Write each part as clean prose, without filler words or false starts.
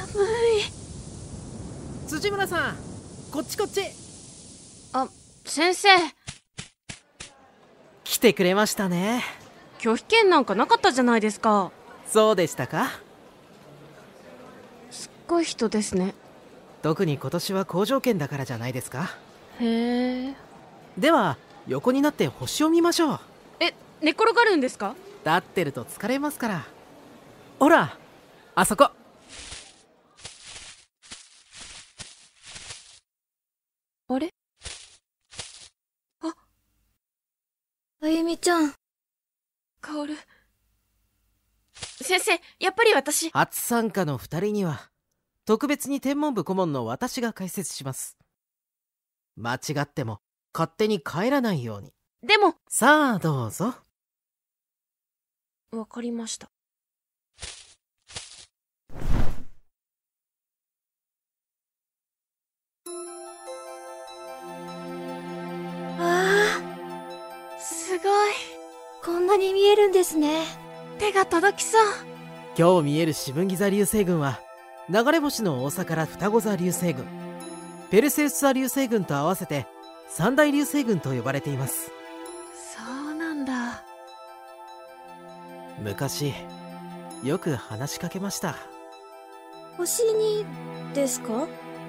辻村さん、こっちこっち。 あ、先生。 来てくれましたね。 拒否権なんかなかったじゃないですか。 そうでしたか。 すっごい人ですね。 特に今年は好条件だからじゃないですか。 へえ。 では横になって星を見ましょう。 寝転がるんですか？ 立ってると疲れますから。ほら、あそこ。 あれ？ あゆみちゃん。 カオル。先生、やっぱり私。 初参加の2人には特別に天文部顧問の私が解説します。間違っても勝手に帰らないように。 でも。 さあどうぞ。 わかりました。すごい。 こんなに見えるんですね。 手が届きそう。 今日見える四分ギザ流星群は流れ星の多さから双子座流星群、ペルセウス座流星群と合わせて三大流星群と呼ばれています。 そうなんだ。 昔よく話しかけました。 星にですか？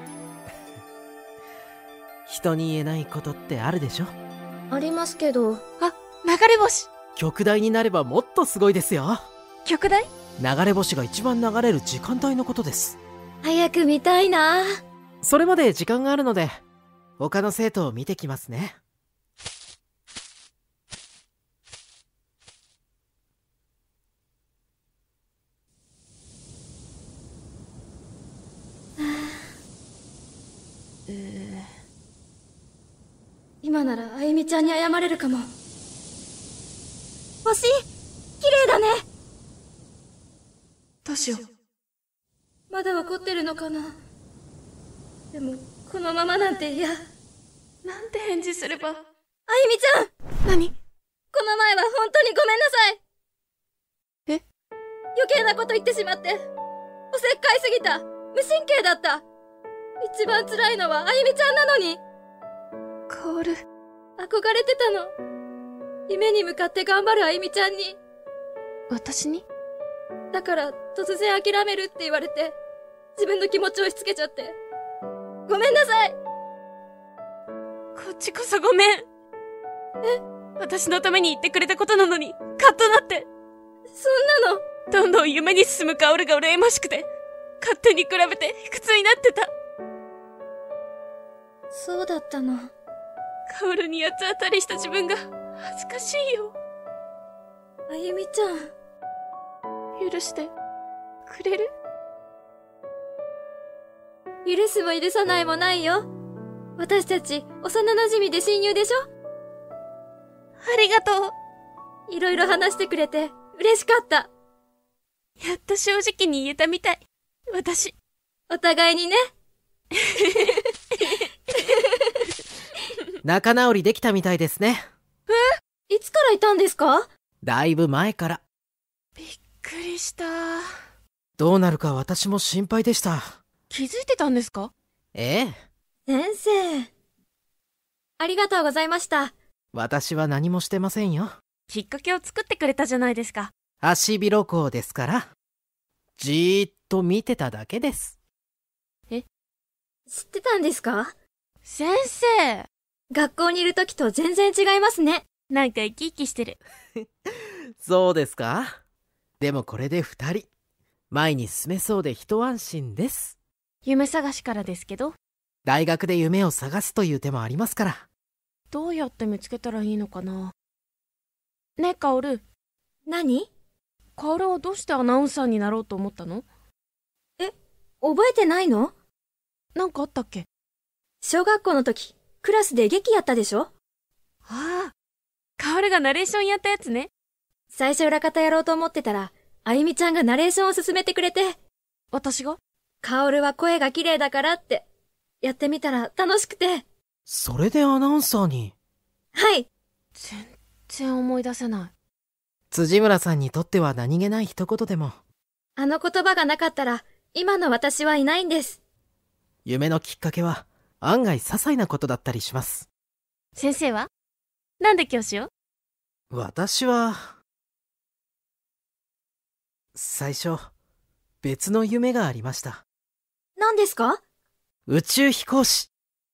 人に言えないことってあるでしょ。 ありますけど。 あ、流れ星。 極大になればもっとすごいですよ。 極大？ 流れ星が一番流れる時間帯のことです。 早く見たいな。 それまで時間があるので他の生徒を見てきますね。 今ならあゆみちゃんに謝れるかも。星、綺麗だね。 どうしよう。 まだ怒ってるのかな。でもこのままなんて嫌。 なんて返事すれば。 あゆみちゃん。 何？ この前は本当にごめんなさい。 え？ 余計なこと言ってしまって。おせっかいすぎた。無神経だった。一番辛いのはあゆみちゃんなのに。 カオル。 憧れてたの。夢に向かって頑張るあゆみちゃんに。 私に？ だから突然諦めるって言われて、自分の気持ちを押し付けちゃって。ごめんなさい。 こっちこそごめん。私のために言ってくれたことなのに、カッとなって。 そんなの。 どんどん夢に進むカオルが羨ましくて、勝手に比べて卑屈になってた。 そうだったの。 カオルに八つ当たりした自分が恥ずかしいよ。 あゆみちゃん。 許してくれる？ 許すも許さないもないよ。私たち幼馴染で親友でしょ。 ありがとう。 いろいろ話してくれて嬉しかった。 やっと正直に言えたみたい。私。 お互いにね。 仲直りできたみたいですね。 いつからいたんですか？ だいぶ前から。 びっくりした。 どうなるか私も心配でした。 気づいてたんですか？ ええ。 先生。ありがとうございました。 私は何もしてませんよ。 きっかけを作ってくれたじゃないですか。 足広校ですから。じーっと見てただけです。 知ってたんですか？ 先生。 学校にいる時と全然違いますね。 なんか生き生きしてる。 そうですか？でもこれで2人前に進めそうで一安心です。 夢探しからですけど。 大学で夢を探すという手もありますから。 どうやって見つけたらいいのかな。ねえカオル。 何？ カオルはどうしてアナウンサーになろうと思ったの？ 覚えてないの？ なんかあったっけ？ 小学校の時クラスで劇やったでしょ。 ああ、カオルがナレーションやったやつね。 最初裏方やろうと思ってたらあゆみちゃんがナレーションを勧めてくれて。 私が？ カオルは声が綺麗だからってやってみたら楽しくて。 それでアナウンサーに？ はい。 全然思い出せない。 辻村さんにとっては何気ない一言でも。 あの言葉がなかったら今の私はいないんです。 夢のきっかけは案外些細なことだったりします。 先生はなんで教師を？ 私は、最初、別の夢がありました。 何ですか？ 宇宙飛行士。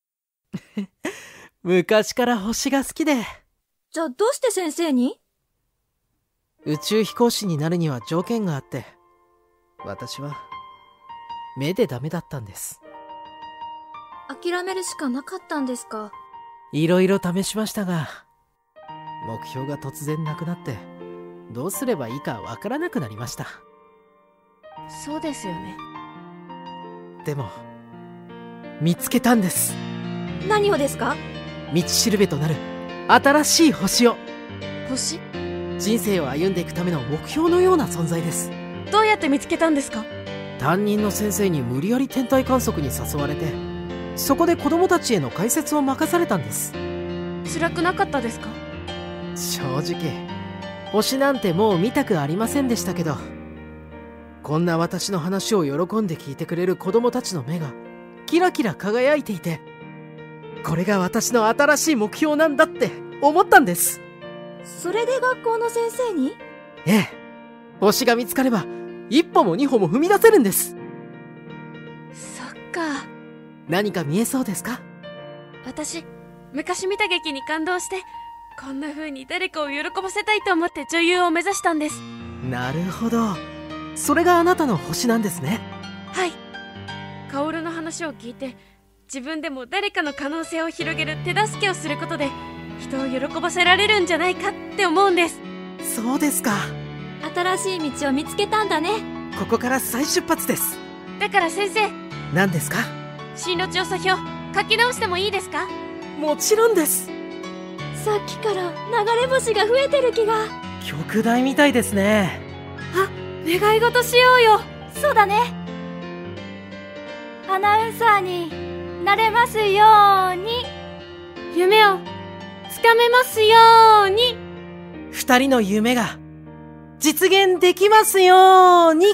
昔から星が好きで。 じゃあどうして先生に？ 宇宙飛行士になるには条件があって、私は、目でダメだったんです。 諦めるしかなかったんですか？ いろいろ試しましたが、目標が突然なくなって、どうすればいいかわからなくなりました。 そうですよね。 でも、見つけたんです。 何をですか？ 道しるべとなる新しい星を。 星？ 人生を歩んでいくための目標のような存在です。 どうやって見つけたんですか？ 担任の先生に無理やり天体観測に誘われて、そこで子供たちへの解説を任されたんです。 辛くなかったですか？ 正直、星なんてもう見たくありませんでしたけど、こんな私の話を喜んで聞いてくれる子供たちの目がキラキラ輝いていて、これが私の新しい目標なんだって思ったんです。 それで学校の先生に？ ええ、星が見つかれば一歩も二歩も踏み出せるんです。 そっか。 何か見えそうですか？ 私、昔見た劇に感動して、こんな風に誰かを喜ばせたいと思って女優を目指したんです。 なるほど、それがあなたの星なんですね。 はい。薫の話を聞いて、自分でも誰かの可能性を広げる手助けをすることで、人を喜ばせられるんじゃないかって思うんです。 そうですか。 新しい道を見つけたんだね。 ここから再出発です。 だから先生、 何ですか？ 進路調査票書き直してもいいですか？ もちろんです。 さっきから流れ星が増えてる気が。 極大みたいですね。 あ、願い事しようよ。そうだね。アナウンサーになれますように。 夢をつかめますように。 二人の夢が実現できますように。